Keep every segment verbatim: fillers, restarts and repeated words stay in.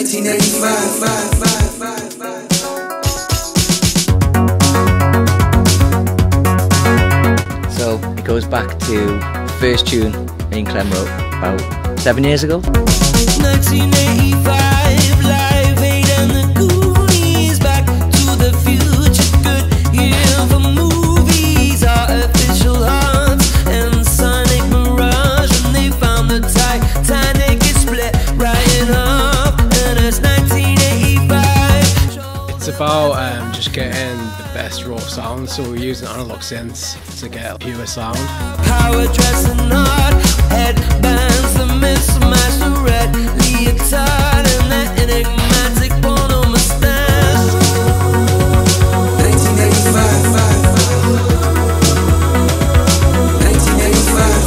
nineteen eighty-five. So it goes back to the first tune me and Clem wrote about seven years ago. nineteen eighty-five, Live Aid and the Goonies, Back to the Future, good year for movies, Artificial Hearts and Sonic Mirage, and they found the Titanic is split right in half, and it's nineteen eighty-five. It's about um, just getting the best raw sound, so we're using analog synths to get a pure sound. Power dressing hard, headbands, the mismatch, the red leotard, and that enigmatic porno mustache. nineteen eighty-five. nineteen eighty-five.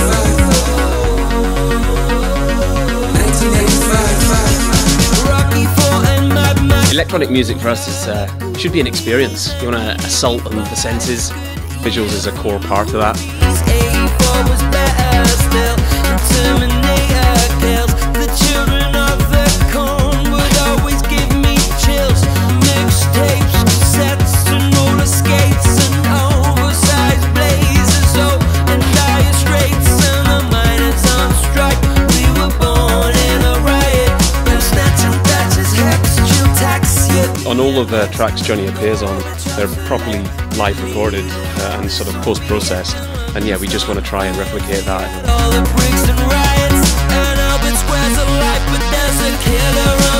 nineteen eighty-five. Rocky four and Mad Max. Electronic music for us is uh, should be an experience. You want to assault on the senses. Visuals is a core part of that. eighty-four was better still. Terminator kills. The children of the corn would always give me chills. Mixtapes, cassettes, and roller skates, and oversized blazers, oh, and dire straits, and the miners on strike. We were born in a riot. No snatching batches, hex, chill tax, yeah. On all of the tracks Johnny appears on, they're properly live recorded uh, and sort of post-processed, and yeah, we just want to try and replicate that. All the bricks and riots and Albert Squares of life, but there's a killer